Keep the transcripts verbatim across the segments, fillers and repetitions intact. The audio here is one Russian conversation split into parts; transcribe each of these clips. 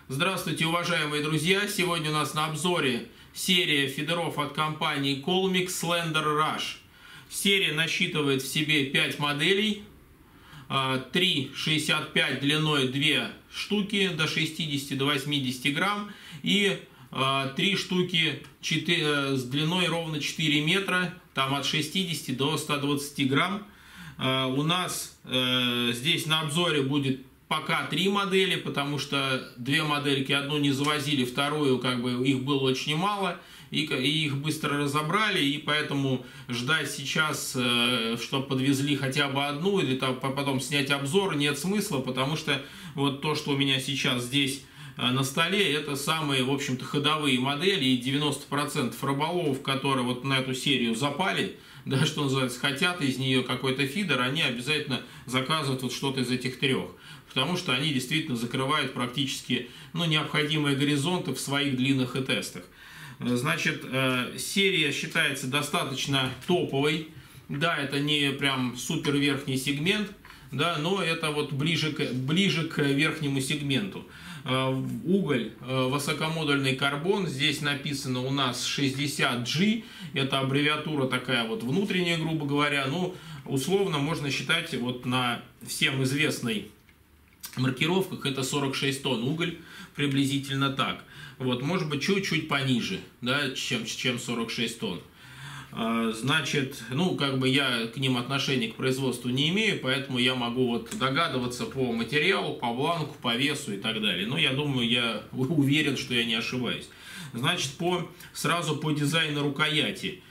Здравствуйте, уважаемые друзья! Сегодня у нас на обзоре серия фидеров от компании Colmix Slender Rush. Серия насчитывает в себе пять моделей. три шестьдесят пять длиной две штуки до шестидесяти до восьмидесяти грамм и три штуки с длиной ровно четыре метра, там от шестидесяти до ста двадцати грамм. У нас здесь на обзоре будет пока три модели, потому что две модельки, одну не завозили, вторую, как бы, их было очень мало, и, и их быстро разобрали, и поэтому ждать сейчас, чтобы подвезли хотя бы одну, или там, потом снять обзор, нет смысла, потому что вот то, что у меня сейчас здесь на столе, это самые, в общем-то, ходовые модели, и девяносто процентов рыболовов, которые вот на эту серию запали, да, что называется, хотят из нее какой-то фидер, они обязательно заказывают вот что-то из этих трех. Потому что они действительно закрывают практически, ну, необходимые горизонты в своих длинных и тестах. Значит, серия считается достаточно топовой. Да, это не прям супер верхний сегмент, да, но это вот ближе к, ближе к верхнему сегменту. Уголь высокомодульный карбон, здесь написано у нас шестьдесят джи, это аббревиатура такая вот внутренняя, грубо говоря, ну, условно можно считать вот на всем известной маркировках это сорок шесть тонн уголь, приблизительно так. Вот, может быть, чуть-чуть пониже, да, чем, чем сорок шесть тонн. Значит, ну, как бы я к ним отношения к производству не имею, поэтому я могу вот догадываться по материалу, по бланку, по весу и так далее. Но я думаю, я уверен, что я не ошибаюсь. Значит, по, сразу по дизайну рукояти.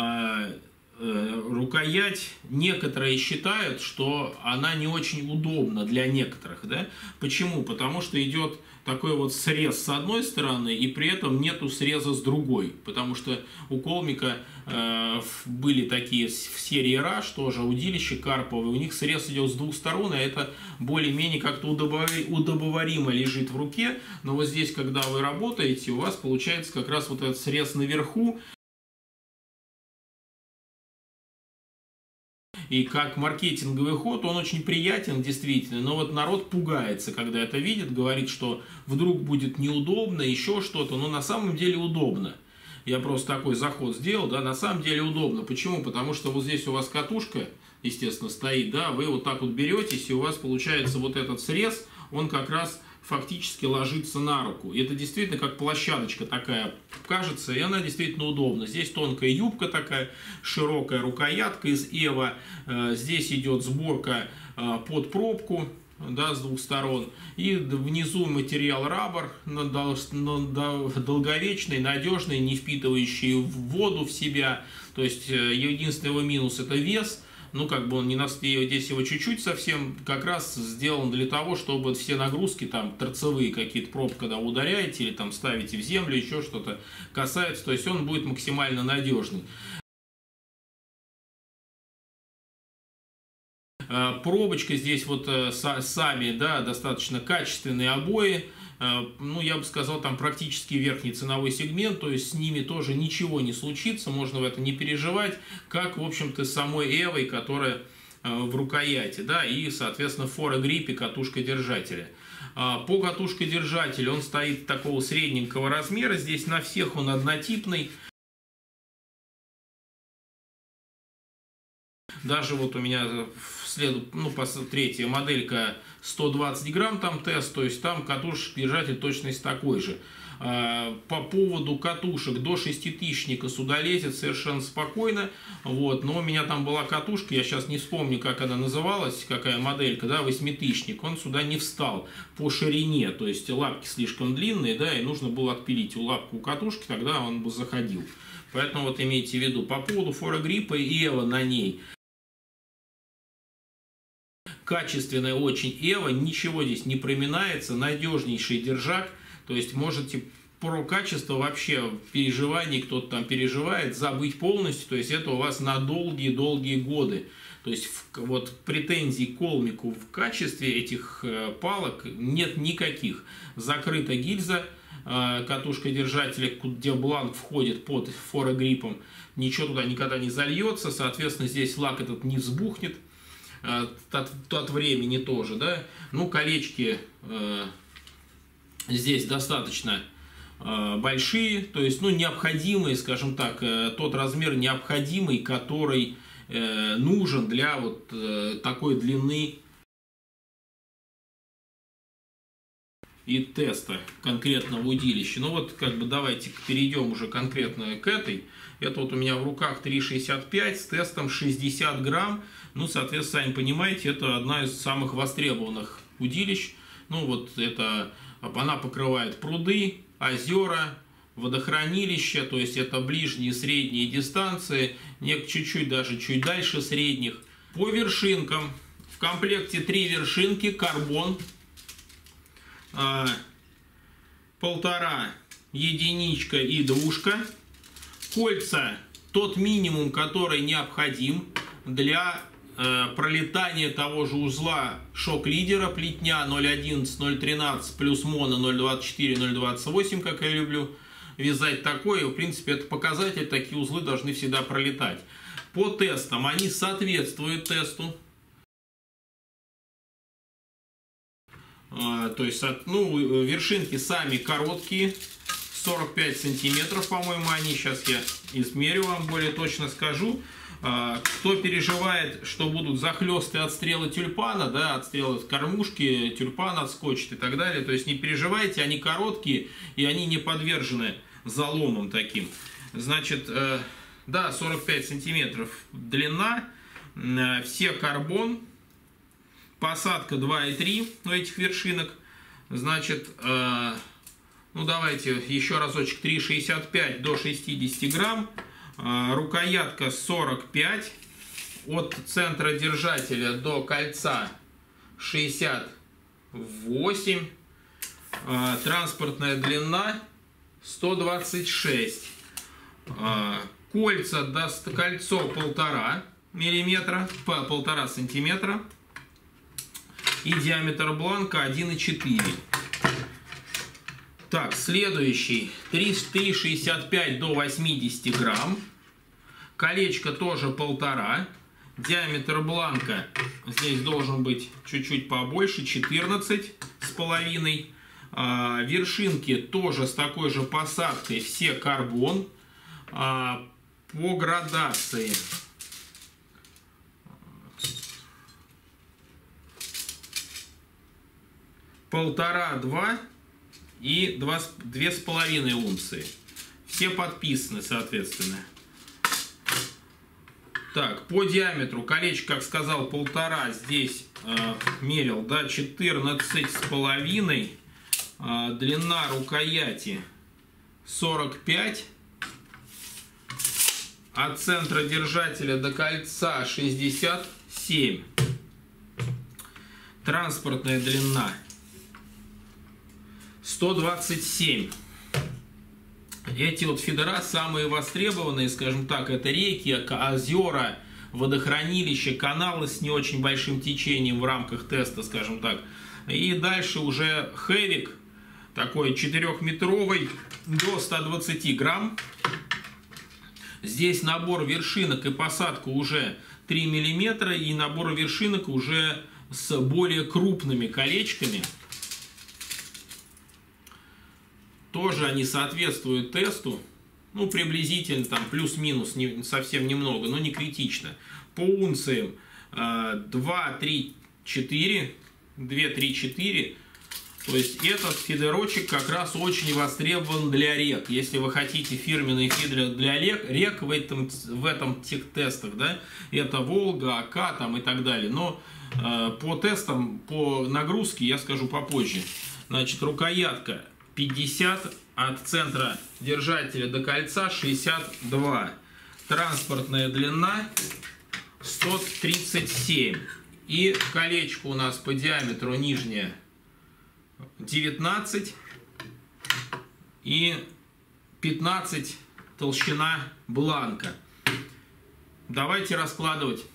Рукоять, некоторые считают, что она не очень удобна для некоторых, да? Почему? Потому что идет такой вот срез с одной стороны, и при этом нету среза с другой, потому что у Колмика э, были такие в серии Rush, тоже удилища карповые, у них срез идет с двух сторон, и это более-менее как-то удобоваримо лежит в руке, но вот здесь, когда вы работаете, у вас получается как раз вот этот срез наверху. И как маркетинговый ход он очень приятен, действительно, но вот народ пугается, когда это видит, говорит, что вдруг будет неудобно, еще что-то, но на самом деле удобно. Я просто такой заход сделал, да, на самом деле удобно. Почему? Потому что вот здесь у вас катушка, естественно, стоит, да, вы вот так вот беретесь, и у вас получается вот этот срез, он как раз фактически ложится на руку. И это действительно как площадочка такая кажется, и она действительно удобна. Здесь тонкая юбка такая, широкая рукоятка из Эва. Здесь идет сборка под пробку, да, с двух сторон. И внизу материал раббер, долговечный, надежный, не впитывающий воду в себя. То есть единственный его минус — это вес. Ну, как бы он не настоял, здесь его чуть-чуть совсем, как раз сделан для того, чтобы все нагрузки, там, торцевые какие-то, пробки, когда ударяете или там ставите в землю, еще что-то касается, то есть он будет максимально надежный. Пробочка здесь вот сами, да, достаточно качественные обои. Ну, я бы сказал, там практически верхний ценовой сегмент, то есть с ними тоже ничего не случится, можно в это не переживать, как, в общем-то, с самой Эвой, которая в рукояти, да, и, соответственно, форогриппе катушка-держателя. По катушке-держателю он стоит такого средненького размера, здесь на всех он однотипный. Даже вот у меня след... ну, третья моделька сто двадцать грамм там тест, то есть там катушек-держатель точно такой же. По поводу катушек до шеститысячника сюда лезет совершенно спокойно. Вот. Но у меня там была катушка, я сейчас не вспомню, как она называлась, какая моделька, да, восьмитысячник. Он сюда не встал по ширине, то есть лапки слишком длинные, да, и нужно было отпилить у лапку у катушки, тогда он бы заходил. Поэтому вот имейте в виду по поводу форогриппа и Эва на ней. Качественная очень Эва, ничего здесь не проминается, надежнейший держак, то есть можете про качество вообще переживаний, кто-то там переживает, забыть полностью, то есть это у вас на долгие-долгие годы. То есть вот претензий к Колмику в качестве этих палок нет никаких. Закрыта гильза, катушка-держателя, где бланк входит под форогриппом, ничего туда никогда не зальется, соответственно здесь лак этот не взбухнет. От, от времени тоже, да. Ну, колечки э, здесь достаточно э, большие, то есть, ну, необходимые, скажем так, э, тот размер необходимый, который э, нужен для вот э, такой длины и теста конкретного удилища. Ну вот, как бы давайте перейдем уже конкретно к этой. Это вот у меня в руках три шестьдесят пять с тестом шестьдесят грамм. Ну, соответственно, сами понимаете, это одна из самых востребованных удилищ. Ну вот это, она покрывает пруды, озера, водохранилища, то есть это ближние и средние дистанции, чуть-чуть даже чуть дальше средних. По вершинкам. В комплекте три вершинки, карбон. Полтора, единичка и двушка. Кольца тот минимум, который необходим для э, пролетания того же узла шок-лидера плетня ноль одиннадцать ноль тринадцать плюс моно ноль двадцать четыре ноль двадцать восемь, как я люблю вязать такое. В принципе, это показатель, такие узлы должны всегда пролетать. По тестам они соответствуют тесту. То есть, ну, вершинки сами короткие, сорок пять сантиметров, по-моему, они. Сейчас я измерю, вам более точно скажу. Кто переживает, что будут захлесты от стрелы тюльпана, да, от стрелы кормушки, тюльпан отскочит и так далее, то есть не переживайте, они короткие и они не подвержены заломам таким. Значит, да, сорок пять сантиметров длина, все карбон. Посадка два и три у этих вершинок. Значит, э, ну давайте еще разочек. Три шестьдесят пять до шестидесяти грамм. Э, рукоятка сорок пять. От центра держателя до кольца шестьдесят восемь. Э, транспортная длина сто двадцать шесть. Э, кольца даст кольцо полтора миллиметра, полтора сантиметра. И диаметр бланка один и четыре. Так, следующий. три шестьдесят пять до восьмидесяти грамм. Колечко тоже полтора. Диаметр бланка здесь должен быть чуть-чуть побольше, четырнадцать с половиной. А, вершинки тоже с такой же посадкой, все карбон. А, по градации. Полтора-два и две с половиной унции. Все подписаны, соответственно. Так, по диаметру колечко, как сказал, полтора. Здесь э, мерил, да, четырнадцать с половиной. Э, длина рукояти сорок пять. От центра держателя до кольца шестьдесят семь. Транспортная длина сто двадцать семь. Эти вот фидера самые востребованные, скажем так, это реки, озера, водохранилища, каналы с не очень большим течением в рамках теста, скажем так. И дальше уже хэвик, такой четырехметровый, до ста двадцати грамм. Здесь набор вершинок и посадка уже три миллиметра, и набор вершинок уже с более крупными колечками. Тоже они соответствуют тесту, ну, приблизительно, там, плюс-минус, не, совсем немного, но не критично. По унциям э, два, три, четыре, два, три, четыре. То есть этот фидерочек как раз очень востребован для рек. Если вы хотите фирменный фидер для рек, рек в этом, в этом тех тестах, да, это Волга, Ака там и так далее. Но э, по тестам, по нагрузке я скажу попозже. Значит, рукоятка пятьдесят, от центра держателя до кольца шестьдесят два. Транспортная длина сто тридцать семь. И колечко у нас по диаметру нижнее девятнадцать и пятнадцать толщина бланка. Давайте раскладывать.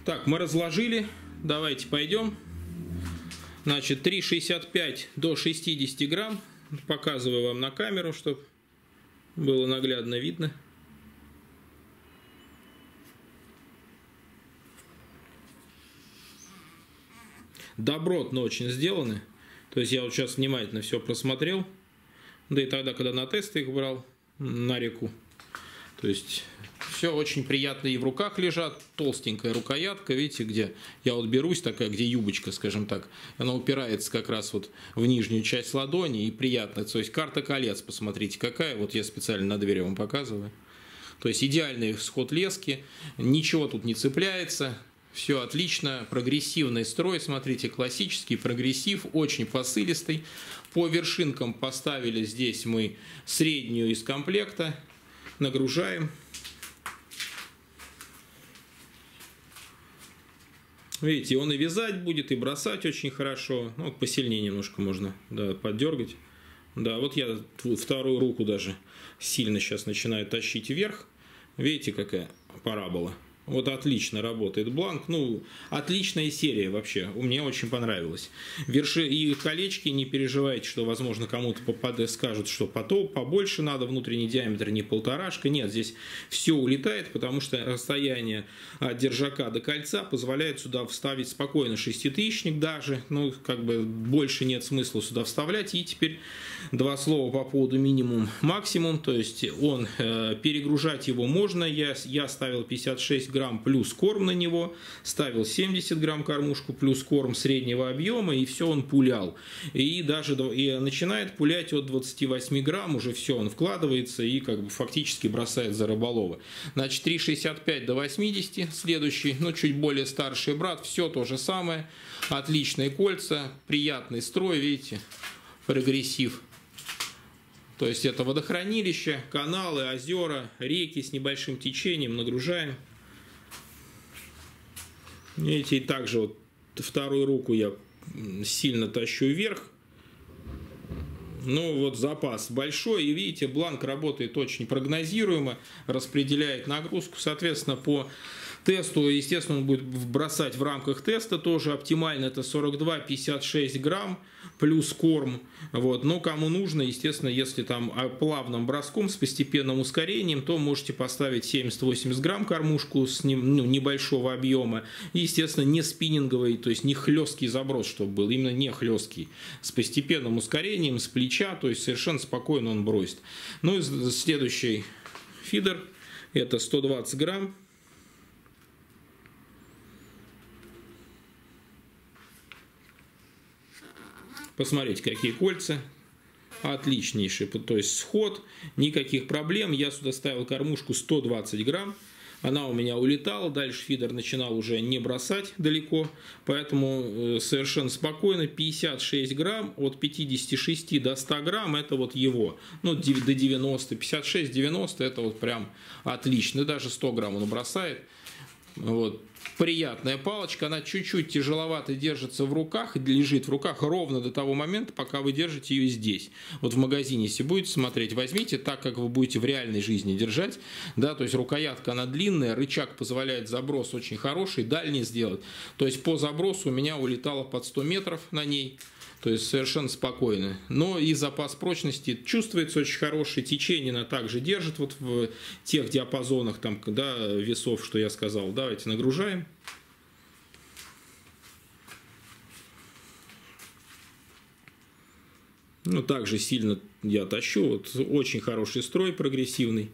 Так, мы разложили. Давайте пойдем. Значит, три шестьдесят пять до шестидесяти грамм. Показываю вам на камеру, чтобы было наглядно видно. Добротно очень сделаны. То есть я вот сейчас внимательно все просмотрел. Да и тогда, когда на тесты их брал на реку. То есть все очень приятно и в руках лежат. Толстенькая рукоятка, видите, где я вот берусь, такая, где юбочка, скажем так. Она упирается как раз вот в нижнюю часть ладони и приятно. То есть карта колец, посмотрите, какая. Вот я специально на двери вам показываю. То есть идеальный сход лески. Ничего тут не цепляется. Все отлично, прогрессивный строй, смотрите, классический прогрессив, очень посылистый. По вершинкам поставили здесь мы среднюю из комплекта, нагружаем. Видите, он и вязать будет, и бросать очень хорошо. Ну, вот посильнее немножко можно, да, поддергать. Да, вот я вторую руку даже сильно сейчас начинаю тащить вверх. Видите, какая парабола. Вот отлично работает бланк. Ну, отличная серия вообще. Мне очень понравилось. Верши и колечки, не переживайте, что, возможно, кому-то попадет, скажут, что потом побольше надо, внутренний диаметр не полторашка. Нет, здесь все улетает, потому что расстояние от держака до кольца позволяет сюда вставить спокойно шеститысячник даже. Ну, как бы больше нет смысла сюда вставлять. И теперь два слова по поводу минимум-максимум. То есть он, э, перегружать его можно. Я, я ставил пятьдесят шесть грамм плюс корм на него, ставил семьдесят грамм кормушку плюс корм среднего объема, и все он пулял. И даже и начинает пулять от двадцати восьми грамм, уже все, он вкладывается и как бы фактически бросает за рыболова. Значит, три шестьдесят пять до восьмидесяти, следующий, ну чуть более старший брат, все то же самое, отличные кольца, приятный строй, видите, прогрессив. То есть это водохранилище, каналы, озера, реки с небольшим течением, нагружаем. Видите, и также вот вторую руку я сильно тащу вверх. Ну вот запас большой, и видите, бланк работает очень прогнозируемо, распределяет нагрузку, соответственно, по тесту, естественно, он будет бросать в рамках теста тоже оптимально, это сорок два — пятьдесят шесть грамм плюс корм. Вот. Но кому нужно, естественно, если там плавным броском с постепенным ускорением, то можете поставить семьдесят-восемьдесят грамм кормушку с не, ну, небольшого объема. И, естественно, не спиннинговый, то есть не хлесткий заброс, чтобы был, именно не хлесткий. С постепенным ускорением, с плеча, то есть совершенно спокойно он бросит. Ну и следующий фидер, это сто двадцать грамм. Посмотрите, какие кольца. Отличнейший, то есть сход, никаких проблем. Я сюда ставил кормушку сто двадцать грамм. Она у меня улетала, дальше фидер начинал уже не бросать далеко. Поэтому совершенно спокойно пятьдесят шесть грамм, от пятидесяти шести до ста грамм это вот его. Ну, до девяноста, пятьдесят шесть — девяносто это вот прям отлично. Даже сто грамм он бросает. Вот. Приятная палочка, она чуть-чуть тяжеловато держится в руках, лежит в руках ровно до того момента, пока вы держите ее здесь. Вот в магазине, если будете смотреть, возьмите так, как вы будете в реальной жизни держать. Да, то есть рукоятка, она длинная, рычаг позволяет заброс очень хороший, дальний сделать. То есть по забросу у меня улетало под сто метров на ней. То есть совершенно спокойно. Но и запас прочности чувствуется очень хороший. Течение она также держит вот в тех диапазонах там, да, весов, что я сказал. Давайте нагружаем. Ну, также сильно я тащу. Вот очень хороший строй, прогрессивный.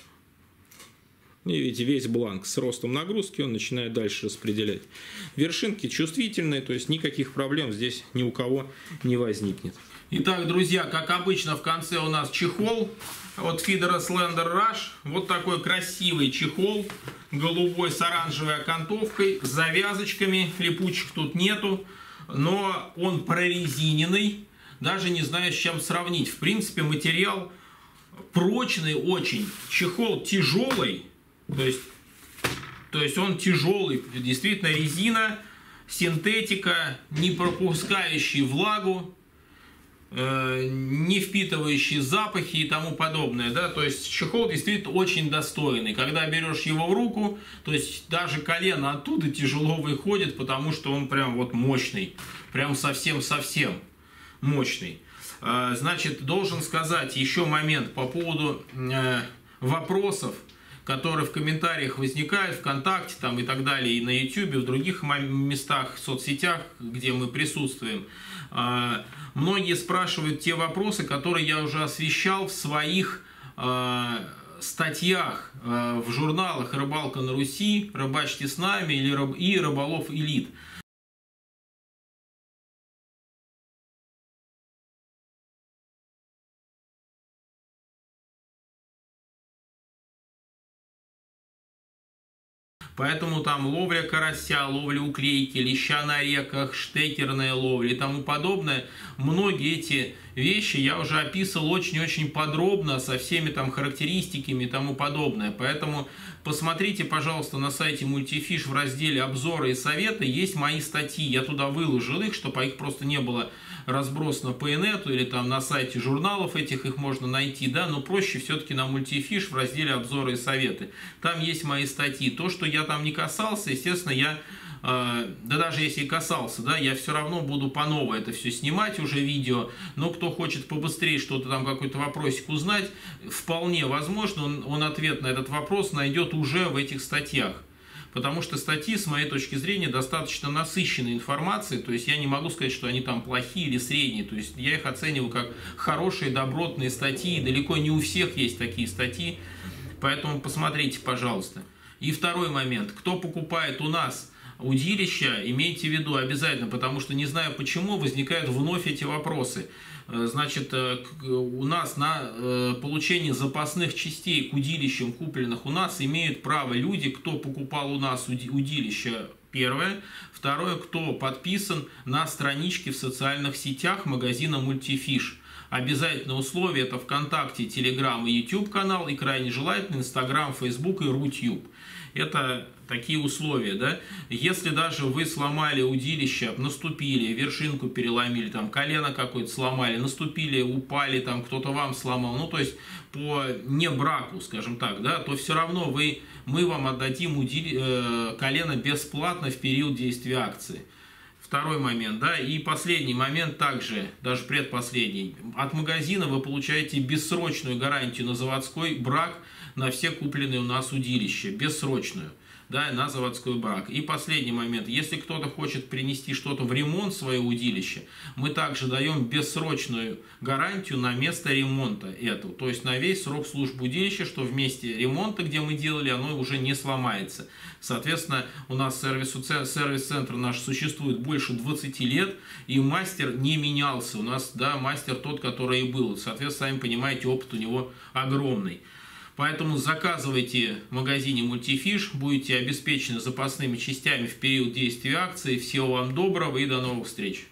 И видите, весь бланк с ростом нагрузки он начинает дальше распределять. Вершинки чувствительные, то есть никаких проблем здесь ни у кого не возникнет. Итак, друзья, как обычно в конце у нас чехол от фидера Slender Rush. Вот такой красивый чехол, голубой с оранжевой окантовкой, с завязочками, липучек тут нету, но он прорезиненный, даже не знаю с чем сравнить. В принципе, материал прочный очень, чехол тяжелый. То есть, то есть он тяжелый, действительно резина, синтетика, не пропускающий влагу. не впитывающий запахи и тому подобное, да, то есть чехол действительно очень достойный. Когда берешь его в руку, то есть даже колено оттуда тяжело выходит, потому что он прям вот мощный, прям совсем-совсем мощный. Значит, должен сказать еще момент по поводу вопросов, которые в комментариях возникают, ВКонтакте там и так далее, и на ютубе, в других местах, в соцсетях, где мы присутствуем. Многие спрашивают те вопросы, которые я уже освещал в своих статьях в журналах «Рыбалка на Руси», «Рыбачьте с нами» и «Рыболов Элит». Поэтому там ловля карася, ловля уклейки, леща на реках, штекерная ловля и тому подобное. Многие эти вещи я уже описывал очень-очень подробно, со всеми там характеристиками и тому подобное. Поэтому посмотрите, пожалуйста, на сайте Multifish в разделе «Обзоры и советы» есть мои статьи. Я туда выложил их, чтобы их просто не было разбросано по инету или там на сайте журналов этих их можно найти, да, но проще все-таки на Multifish в разделе «Обзоры и советы». Там есть мои статьи. То, что я там не касался, естественно, я, э, да даже если и касался, да, я все равно буду по новой это все снимать уже видео, но кто хочет побыстрее что-то там, какой-то вопросик узнать, вполне возможно, он, он ответ на этот вопрос найдет уже в этих статьях. Потому что статьи, с моей точки зрения, достаточно насыщенной информацией, то есть я не могу сказать, что они там плохие или средние, то есть я их оцениваю как хорошие, добротные статьи, далеко не у всех есть такие статьи, поэтому посмотрите, пожалуйста. И второй момент, кто покупает у нас удилища, имейте в виду обязательно, потому что не знаю почему возникают вновь эти вопросы. Значит, у нас на получение запасных частей к удилищам, купленных у нас, имеют право люди, кто покупал у нас удилища, первое. Второе, кто подписан на страничке в социальных сетях магазина Multifish. Обязательное условие — это ВКонтакте, Телеграм и YouTube канал, и крайне желательно Инстаграм, Фейсбук и Рутюб. Это такие условия, да. Если даже вы сломали удилище, наступили, вершинку переломили, там колено какое-то сломали, наступили, упали, там кто-то вам сломал, ну то есть по не браку, скажем так, да, то все равно вы, мы вам отдадим удили, э, колено бесплатно в период действия акции. Второй момент, да, и последний момент также, даже предпоследний. От магазина вы получаете бессрочную гарантию на заводской брак на все купленные у нас удилища, бессрочную, да, на заводской брак. И последний момент, если кто-то хочет принести что-то в ремонт свое удилище, мы также даем бессрочную гарантию на место ремонта этого, то есть на весь срок службы удилища, что в месте ремонта, где мы делали, оно уже не сломается. Соответственно, у нас сервис-центр наш существует больше двадцати лет, и мастер не менялся. У нас, да, мастер тот, который и был. Соответственно, сами понимаете, опыт у него огромный. Поэтому заказывайте в магазине Multifish, будете обеспечены запасными частями в период действия акции. Всего вам доброго и до новых встреч!